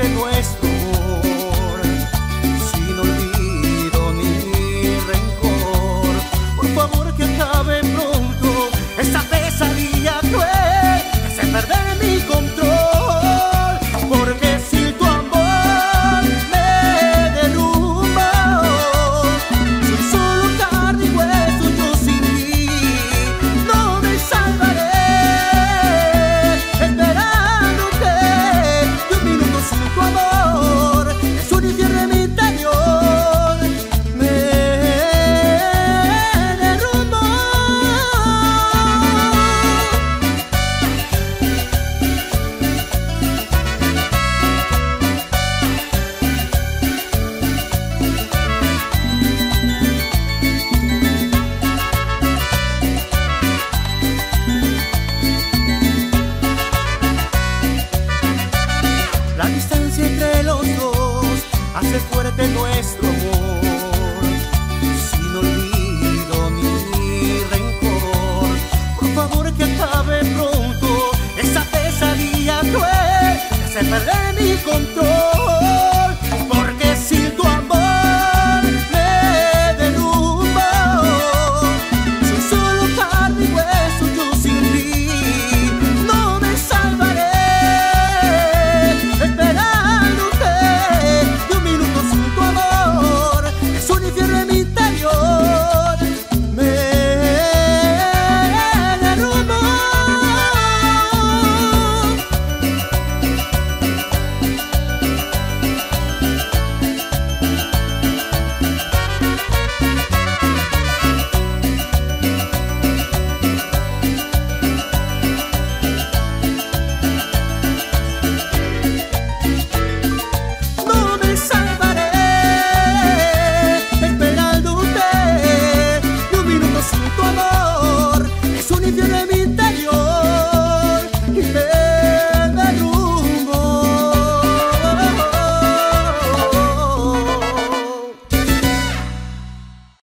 fuerte nuestro amor, sin olvido ni rencor. Por favor que acabe pronto esta pesadilla cruel que hace perder mi control, porque si tu amor me derrumba, soy solo carne y hueso, yo sin ti no me salvaré. Esperando que de un minuto sin tu amor es un infierno en mi interior, me derrumbo. La distancia entre los dos hace fuerte nuestro amor, sin olvido ni rencor. Por favor que acabe pronto esa pesadilla cruel que hace perder mi control.